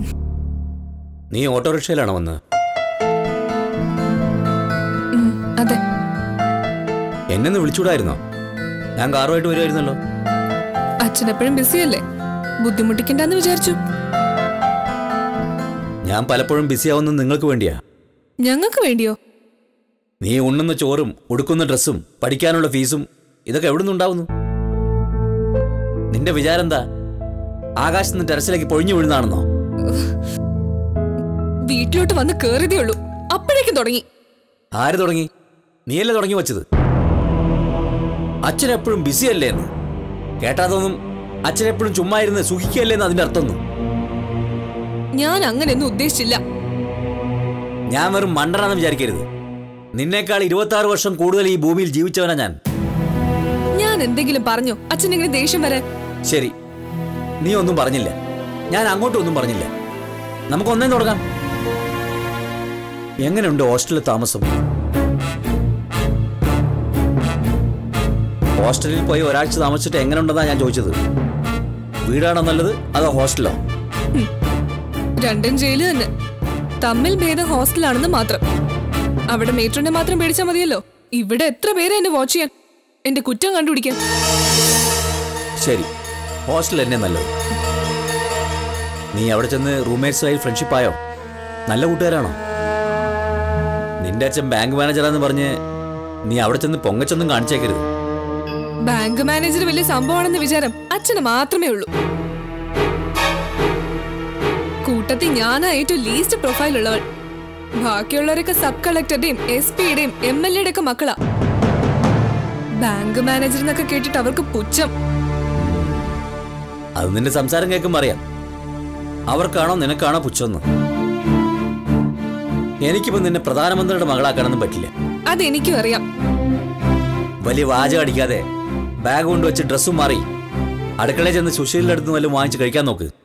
നീ ഓട്ടോറിക്ഷയിലാണോ വന്നത്? അതെ. എന്നെ വിളിച്ചൂടായിരുന്നോ? ഞാൻ കാറുമായിട്ട് വരുമായിരുന്നല്ലോ. അച്ഛനെപ്പോഴും ബിസിയല്ലേ, ബുദ്ധിമുട്ടിക്കണ്ടെന്ന് വിചാരിച്ചു. ഞാൻ പലപ്പോഴും ബിസിയാവുന്നത് നിങ്ങൾക്ക് വേണ്ടിയാ. ഞങ്ങൾക്ക് വേണ്ടിയോ? നീ ഉണ്ണുന്ന ചോറും ഉടുക്കുന്ന ഡ്രസ്സും പഠിക്കാനുള്ള ഫീസും ഇതൊക്കെ എവിടെ നിന്നുണ്ടാവുന്നു? നിന്റെ വിചാരം എന്താ? ആകാശത്ത് നിന്ന് ടെറസിലേക്ക് പൊഴിഞ്ഞു വീഴുന്നാണെന്നോ? വീട്ടിലോട്ട് വന്ന് കേറിയതേ ഉള്ളൂ, അപ്പോഴേക്കും തുടങ്ങി. ആര് തുടങ്ങി? നീയല്ലേ തുടങ്ങി വച്ചത്. അച്ഛനെപ്പോഴും ബിസിയല്ലേ എന്ന് കേട്ടാതൊന്നും അച്ഛനെപ്പോഴും ചുമ്മാ ഇരുന്ന് സുഖിക്കല്ലേ എന്ന് അതിന്റെ അർത്ഥമൊന്നും. ഞാൻ അങ്ങനെയൊന്നും ഉദ്ദേശിച്ചില്ല. ഞാൻ വെറും മണ്ടനാണെന്ന് വിചാരിക്കരുത്. നിന്നേക്കാൾ 26 വർഷം കൂടുതൽ ഈ ഭൂമിയിൽ ജീവിച്ചവനാ ഞാൻ. ഞാൻ എന്തെങ്കിലും പറഞ്ഞോ അച്ഛനെങ്ങനെ ദേഷ്യം വരാൻ? ശരി, നീ ഒന്നും പറഞ്ഞില്ല, ഞാൻ അങ്ങോട്ടും ഒന്നും പറഞ്ഞില്ല. നമുക്കൊന്നേ തുടങ്ങാം. എങ്ങനെയുണ്ട് ഹോസ്റ്റലിൽ താമസം? ഹോസ്റ്റലിൽ പോയി ഒരാഴ്ച താമസിച്ചിട്ട് എങ്ങനെയുണ്ടെന്നാ ഞാൻ ചോദിച്ചത്. വീടാണോ നല്ലത് അതോ ഹോസ്റ്റലോ? രണ്ടും ജയില് തന്നെ. തമ്മിൽ ഭേദം ഹോസ്റ്റലാണെന്ന് മാത്രം. അവിടെ മേട്രോനെ മാത്രം പേടിച്ചാൽ മതിയല്ലോ. ഇവിടെ എത്ര പേരെ എന്നെ വാച്ച് ചെയ്യാൻ, എന്റെ കുറ്റം കണ്ടുപിടിക്കാൻ. ശരി, ഹോസ്റ്റൽ തന്നെ നല്ലത്. നീ അവിടെ ചെന്ന് റൂംമേറ്റ്സുമായി ഫ്രണ്ട്ഷിപ്പ് ആയോ? നല്ല കൂട്ടുകാരാണോ? നിന്റെ അച്ഛൻ ബാങ്ക് മാനേജറാന്ന് പറഞ്ഞ് നീ അവിടെ ചെന്ന് പൊങ്ങച്ചൊന്നും കാണിച്ചേക്കരുത്. ബാങ്ക് മാനേജർ വലിയ സംഭവമാണെന്ന് വിചാരം അച്ഛന് മാത്രമേ ഉള്ളൂ. കൂട്ടത്തിൽ ഞാനാ ഏറ്റവും ലീസ്റ്റ് പ്രൊഫൈൽ ഉള്ളവൾ. ബാക്കിയുള്ളവരൊക്കെ സബ് കളക്ടറുടെയും SP-യുടെയും MLA-യുടെ ഒക്കെ മക്കളാ. ബാങ്ക് മാനേജർ എന്നൊക്കെ കേട്ടിട്ട് അവർക്ക് പുച്ഛം. അത് നിന്റെ സംസാരം കേൾക്കുമ്പോ അറിയാം അവർക്കാണോ നിനക്കാണോ പുച്ഛമെന്ന്. എനിക്കിപ്പോ നിന്നെ പ്രധാനമന്ത്രിയുടെ മകളാക്കാനൊന്നും പറ്റില്ല. അതെനിക്കും അറിയാം. വലിയ വാചകം അടിക്കാതെ ബാഗ് കൊണ്ടുവച്ച് ഡ്രസ്സും മാറി അടുക്കളയിൽ ചെന്ന് സുശീലിന്റെ അടുത്ത് വല്ലതും വാങ്ങിച്ച് കഴിക്കാൻ നോക്ക്.